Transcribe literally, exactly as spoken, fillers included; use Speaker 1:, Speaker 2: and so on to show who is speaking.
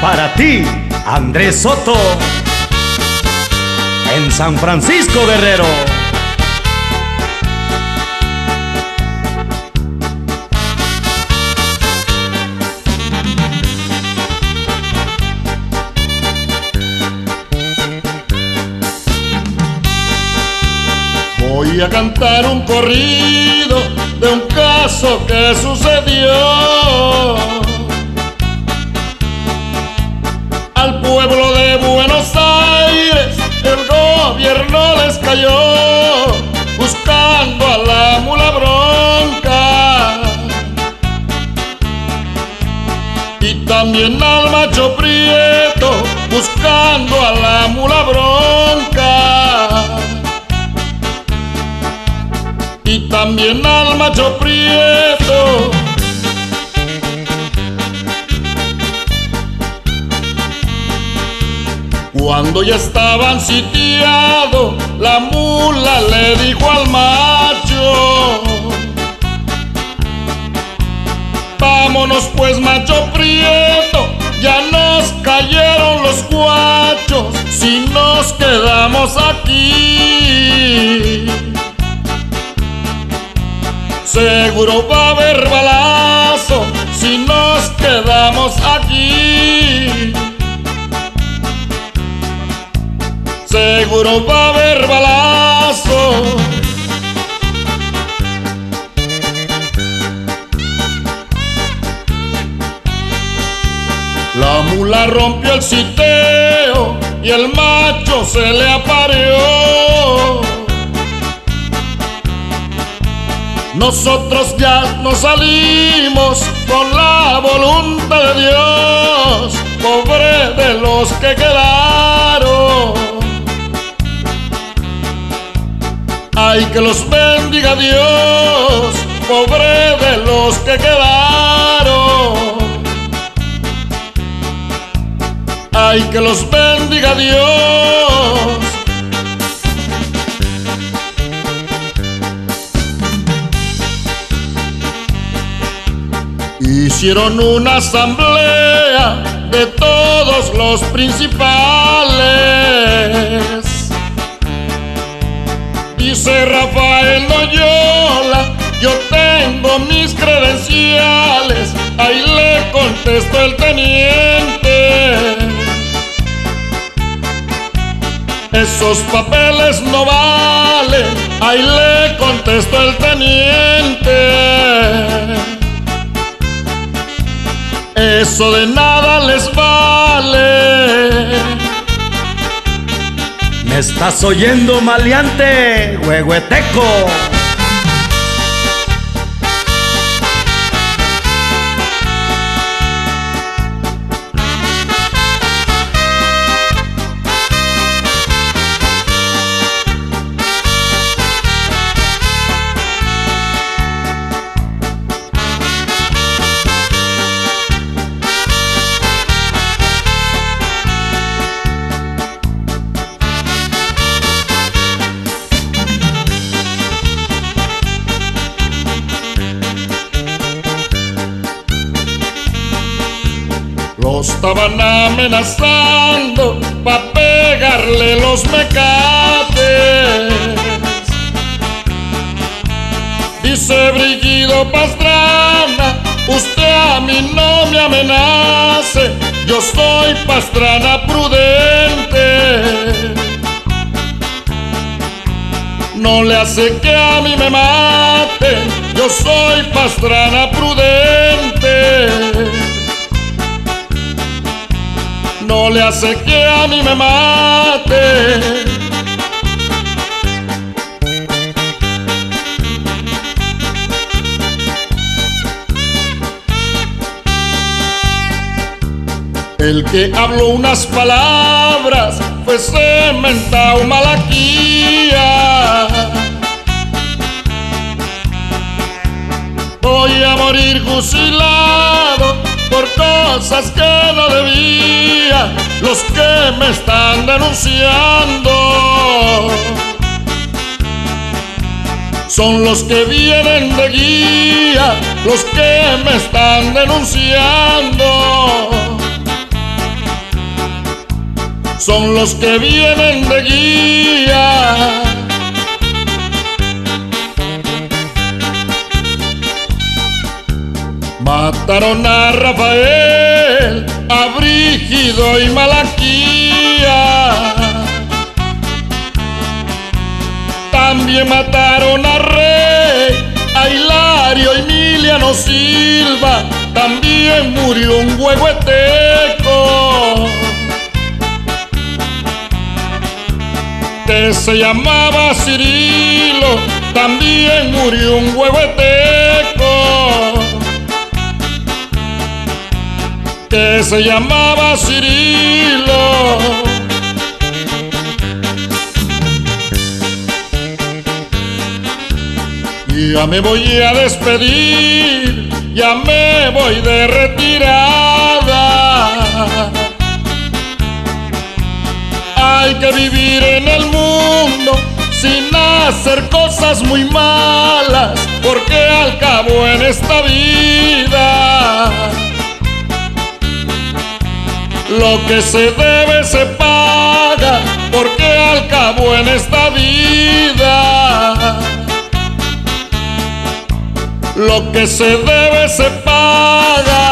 Speaker 1: Para ti, Andrés Soto, en San Francisco, Guerrero.
Speaker 2: Voy a cantar un corrido de un caso que sucedió. Al pueblo de Buenos Aires el gobierno les cayó, buscando a la mula bronca y también al macho prieto, buscando a la mula bronca y también al macho prieto. Cuando ya estaban sitiados, la mula le dijo al macho: vámonos pues, macho prieto, ya nos cayeron los guachos si nos quedamos aquí. Seguro va a haber balazo si nos quedamos aquí. Seguro va a haber balazo. La mula rompió el sitio y el macho se le apareó. Nosotros ya nos salimos con la voluntad de Dios, pobre de los que quedaron. Ay, que los bendiga Dios, pobre de los que quedaron. Ay, que los bendiga Dios. Hicieron una asamblea de todos los principales. Dice Rafael Noyola: yo tengo mis credenciales. Ahí le contestó el teniente: esos papeles no valen. Ahí le contestó el teniente: eso de nada les vale.
Speaker 1: ¿Me estás oyendo, maleante, huehueteco?
Speaker 2: Los estaban amenazando pa' pegarle los mecates. Dice Brígido Pastrana: usted a mí no me amenace, yo soy Pastrana prudente. No le hace que a mí me maten, yo soy Pastrana prudente. No le hace que a mí me mate. El que habló unas palabras fue Cementao Malaquía. Voy a morir fusilado por cosas que no debía. Los que me están denunciando son los que vienen de guía, los que me están denunciando son los que vienen de guía. Mataron a Rafael, a Brígido y Malaquía. También mataron a Rey, a Hilario y Emiliano Silva. También murió un huehueteco que se llamaba Cirilo. También murió un huehueteco que se llamaba Cirilo. Ya me voy a despedir, ya me voy de retirada. Hay que vivir en el mundo sin hacer cosas muy malas, porque al cabo en esta vida lo que se debe se paga, porque al cabo en esta vida lo que se debe se paga.